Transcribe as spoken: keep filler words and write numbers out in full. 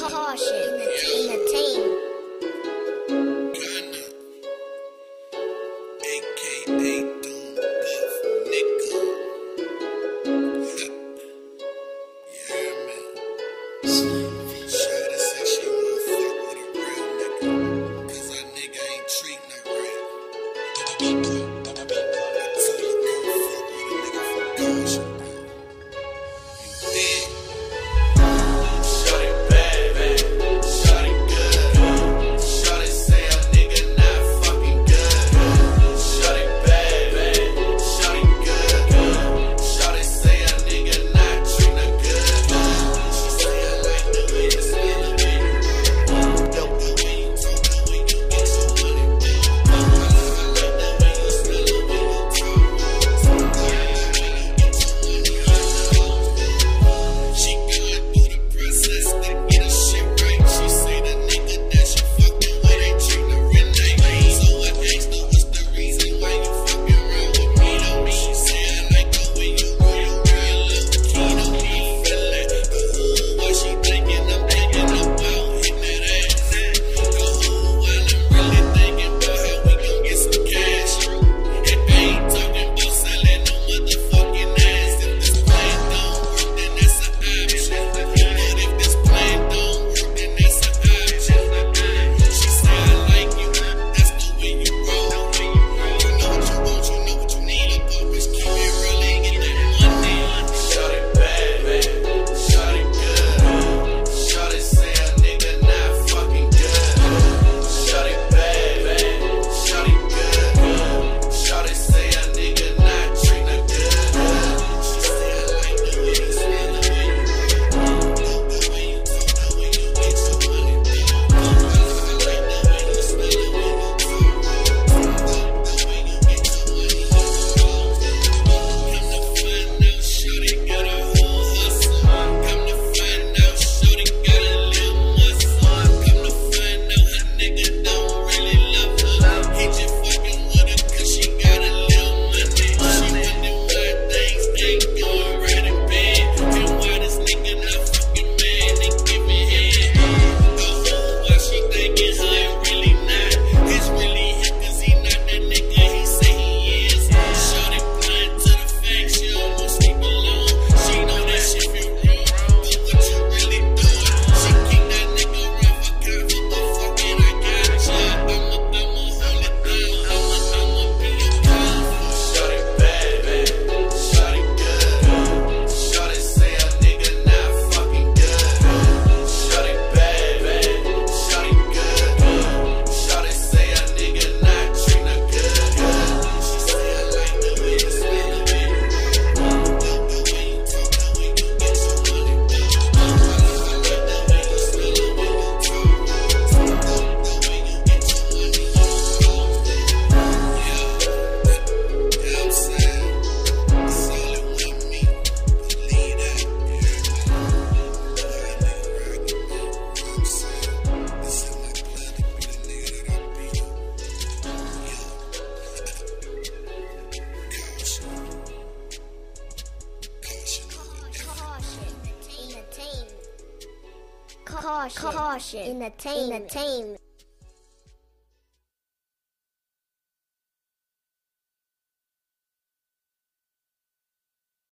Caution in the team. A K A Doom Buff Nigga. Yeah, man. Shawty said she wanna fuck with a real nigga, cause that nigga ain't treating her right. I told her come fuck with a nigga from Caution. You dig? Caution in the team.